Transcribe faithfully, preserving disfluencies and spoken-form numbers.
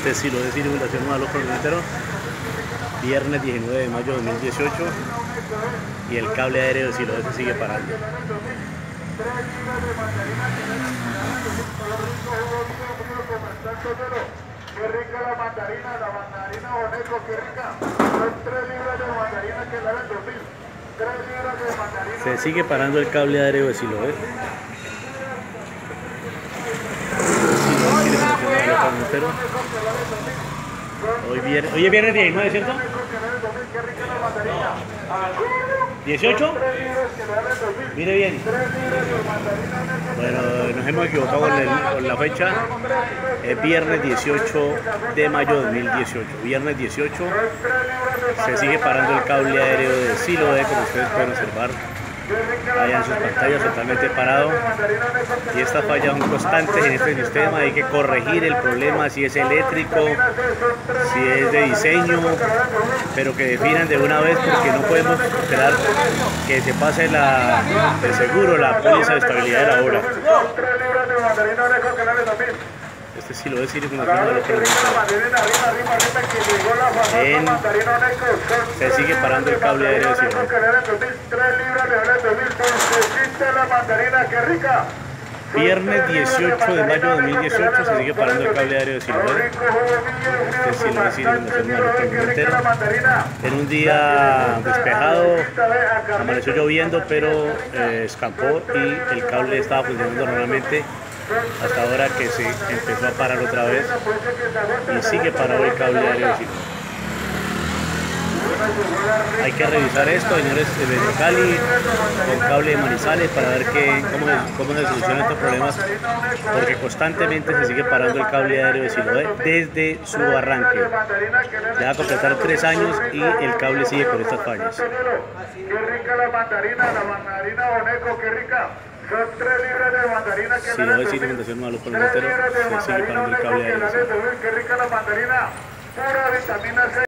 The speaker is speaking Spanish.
Este sí lo es Fundación Modelo Colombiano, viernes diecinueve de mayo de dos mil dieciocho, y el cable aéreo de Siloé se sigue parando. Qué rica la mandarina, la mandarina Boneco, qué rica. Son tres libras de mandarina que la ven dos mil. tres libras de mandarina. Se sigue parando el cable aéreo de Siloé. Hoy viernes, hoy es viernes diecinueve, ¿cierto? ¿dieciocho? Mire bien. Bueno, nos hemos equivocado con, el, con la fecha. Es viernes dieciocho de mayo de dos mil dieciocho. Viernes dieciocho. Se sigue parando el cable aéreo de Siloé, como ustedes pueden observar. Allá en sus pantallas, totalmente parado. Y estas fallas son constantes en este sistema. Hay que corregir el problema, si es eléctrico, si es de diseño, pero que definan de una vez, porque no podemos esperar que se pase la, de seguro la póliza de estabilidad de la obra. Este sí lo es Fundación Modelo Colombiano. Se sigue parando el cable aéreo de Siloé. Viernes dieciocho de mayo de dos mil dieciocho se sigue parando el cable aéreo de Siloé. Este sí lo es Fundación Modelo Colombiano. En un día despejado, amaneció lloviendo, pero eh, escampó y el cable estaba funcionando normalmente hasta ahora que se empezó a parar otra vez, y sigue parado el cable aéreo de Siloé. Hay que revisar esto, señores de Cali, con cable de Manizales, para ver que, cómo, cómo se solucionan estos problemas, porque constantemente se sigue parando el cable aéreo de Siloé desde su arranque. Ya va a completar tres años y el cable sigue con estas fallas. Qué rica la mandarina, la mandarina Boneco, qué rica. Son tres libras de mandarina que Siloé es Fundación Modelo Colombiano, se sigue parando el cable aéreo de Siloé. Qué rica la mandarina, pura vitamina C.